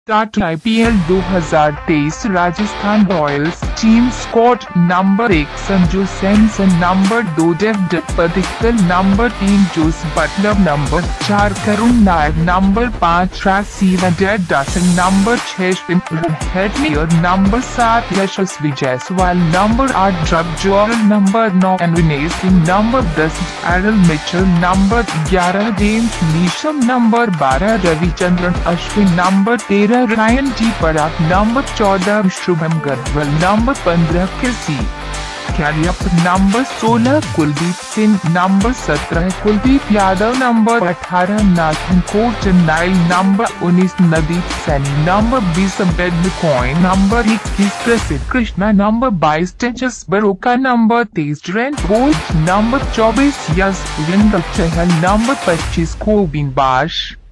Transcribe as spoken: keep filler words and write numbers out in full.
Start IPL दो हज़ार तेईस Rajasthan Royals team squad number एक संजू सैमसन, नंबर दो डेविड पडिक्कल, नंबर तीन जोस बटलर, नंबर चार करुण नायर, नंबर पाँच राशिव डसन, नंबर छह हेडलियर, नंबर सात यशस्वी जायसवाल, नंबर आठ ड्रग जोरल, नंबर नौ एनविने सिंह, नंबर दस एरल मिचेल, नंबर ग्यारह जेम्स नीशम, नंबर बारह रविचंद्रन अश्विन, नंबर तेरह रायन टी पराग, नंबर चौदह शुभम गर्भल, नंबर पंद्रह किसी कैलियप, नंबर सोलह कुलदीप सिंह, नंबर सत्रह कुलदीप यादव, नंबर अठारह नाथन कोट नाइल, नंबर उन्नीस नदीप सैनी, नंबर बीस बेडकॉइन, नंबर इक्कीस प्रसिद्ध कृष्णा, नंबर बाईस तेजस बरोका, नंबर तेईस ट्रेंट बोल्ट, नंबर चौबीस यश चहल, नंबर पच्चीस कोबिन बाश।